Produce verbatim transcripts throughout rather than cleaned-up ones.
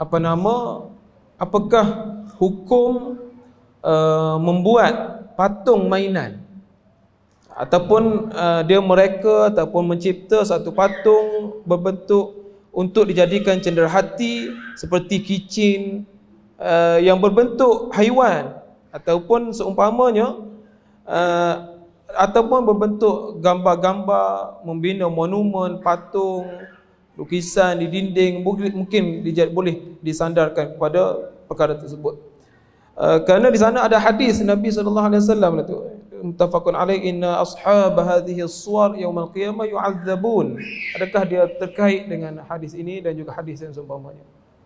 apa nama, apakah hukum uh, membuat patung mainan ataupun uh, dia mereka ataupun mencipta satu patung berbentuk untuk dijadikan cenderahati seperti kicin uh, yang berbentuk haiwan ataupun seumpamanya uh, ataupun berbentuk gambar-gambar, membina monumen, patung, lukisan di dinding, mungkin boleh disandarkan kepada perkara tersebut. Uh, kerana di sana ada hadis Nabi sallallahu alaihi wasallam itu muttafaqun alaih, inna ashab hadhihi as-suwar yaumil qiyamah yu'adzabun. Adakah dia terkait dengan hadis ini dan juga hadis yang seumpamanya?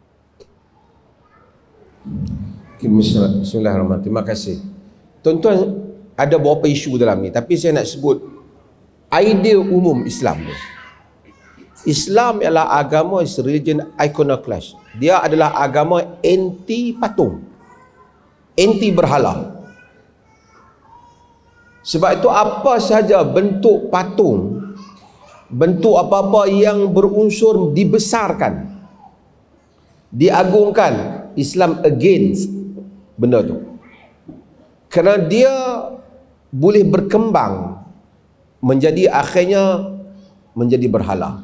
Bismillahirrahmanirrahim. Terima kasih. Tuan-tuan, ada beberapa isu dalam ni, tapi saya nak sebut idea umum Islam ni. Islam ialah agama, is religion iconoclast. Dia adalah agama anti patung, anti berhala. Sebab itu apa sahaja bentuk patung, bentuk apa-apa yang berunsur dibesarkan, diagungkan, Islam against benda tu. Kerana dia boleh berkembang menjadi akhirnya menjadi berhala.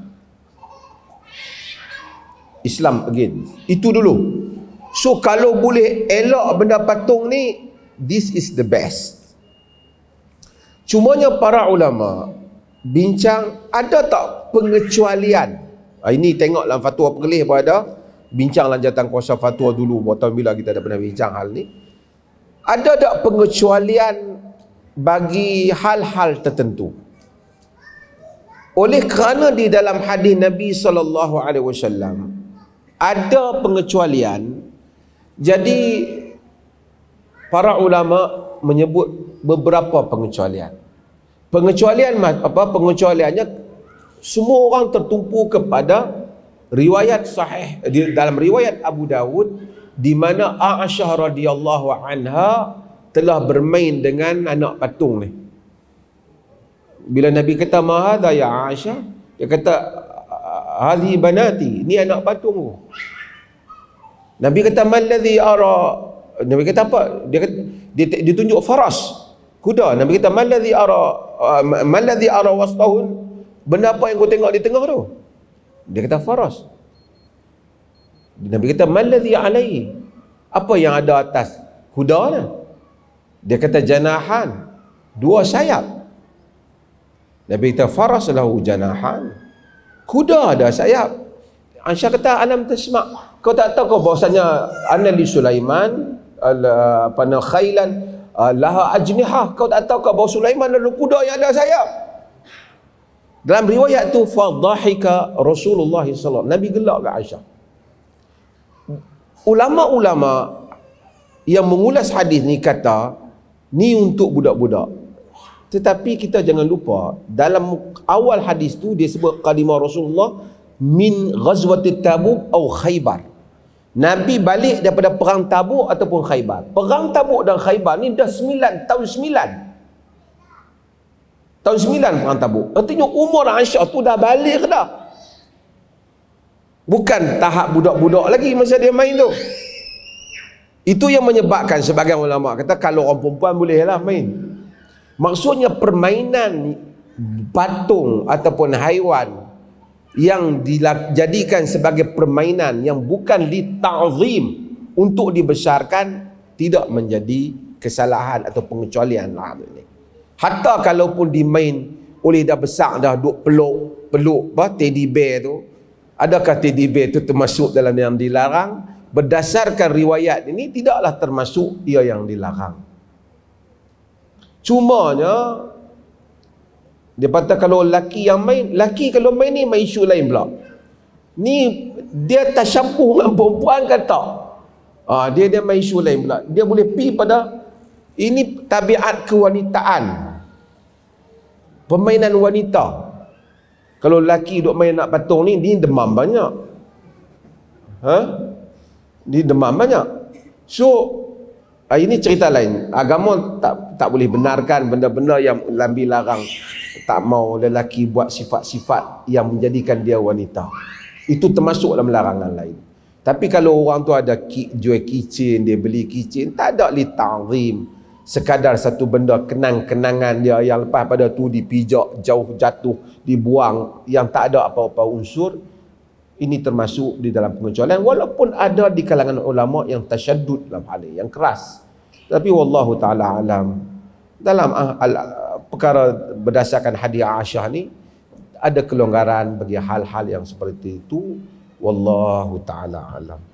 Islam again. Itu dulu. So kalau boleh elak benda patung ni, this is the best. Cumanya para ulama bincang, ada tak pengecualian? Ha, ini tengok dalam fatwa perlih pun ada. Bincang lanjatan kuasa fatwa dulu, buat tahun bila kita dah pernah bincang hal ni. Ada tak pengecualian bagi hal-hal tertentu? Oleh kerana di dalam hadis Nabi sallallahu alaihi wasallam ada pengecualian, jadi para ulama menyebut beberapa pengecualian. Pengecualian apa? Pengecualiannya semua orang tertumpu kepada riwayat sahih di dalam riwayat Abu Dawud, di mana Aisyah radhiyallahu anha telah bermain dengan anak patung ni. Bila Nabi kata, "Ma hadha ya Aisyah?" Dia kata, "Hadhi banati." Ni anak patung tu. Nabi kata, "Mal ladzi ara?" Nabi kata apa? Dia kata, dia, dia tunjuk faras, kuda. Nabi kata, "Mal ladzi ara? Mal ladzi ara wasṭahun?" Benda apa yang kau tengok di tengah tu? Dia kata faras. Nabi kata, "Mal ladzi alaihi?" Apa yang ada atas kuda ni? Dia kata, "Janahan." Dua sayap. Nabi kata, "Faras lahu janahan." Kuda ada sayap. Aisyah kata, "Alam tasma'." Kau tak tahu kau bahasanya anna li Sulaiman apa nama khailan laha ajnihah. Kau tak tahu kau bahawa Sulaiman ada kuda yang ada sayap. Dalam riwayat tu, fadhahika Rasulullah sallallahu alaihi wasallam. Nabi gelak ke Aisyah. Ulama-ulama yang mengulas hadis ni kata ni untuk budak-budak. Tetapi kita jangan lupa, dalam awal hadis tu dia sebut qadimah Rasulullah min ghazwati Tabuk atau Khaybar. Nabi balik daripada perang Tabuk ataupun Khaybar. Perang Tabuk dan Khaybar ni dah sembilan, tahun sembilan. Tahun sembilan perang Tabuk. Artinya umur Aisyah tu dah balik dah. Bukan tahap budak-budak lagi masa dia main tu. Itu yang menyebabkan sebagian ulama kata kalau orang perempuan bolehlah main. Maksudnya permainan patung ataupun haiwan yang dijadikan sebagai permainan yang bukan dita'zim untuk dibesarkan tidak menjadi kesalahan atau pengecualian lah ini. Hatta kalaupun dimain oleh dah besar dah duk peluk peluk apa teddy bear tu, adakah teddy bear tu termasuk dalam yang dilarang? Berdasarkan riwayat ini tidaklah termasuk ia yang dilarang. Cumanya dia kata kalau laki yang main, laki kalau main ni main isu lain pula. Ni dia tasyabbuh dengan perempuan ke tak? Ah, dia dia main isu lain pula. Dia boleh pi pada ini tabiat kewanitaan. Permainan wanita. Kalau laki duk main nak patung ni, ni demam banyak. Ha? Ni demam banyak. So ini cerita lain. Agama tak tak boleh benarkan benda-benda yang Nabi larang. Tak mau lelaki buat sifat-sifat yang menjadikan dia wanita. Itu termasuk dalam larangan lain. Tapi kalau orang tu ada ki, jual keychain, dia beli keychain, tak ada li ta'zim, sekadar satu benda kenang-kenangan dia yang lepas pada tu dipijak, jauh jatuh, dibuang, yang tak ada apa-apa unsur, ini termasuk di dalam pengecualian, walaupun ada di kalangan ulama yang tasyaddud dalam hal ini, yang keras. Tapi wallahu taala alam, dalam uh, al, uh, perkara berdasarkan hadis Aisyah ni ada kelonggaran bagi hal-hal yang seperti itu. Wallahu taala alam.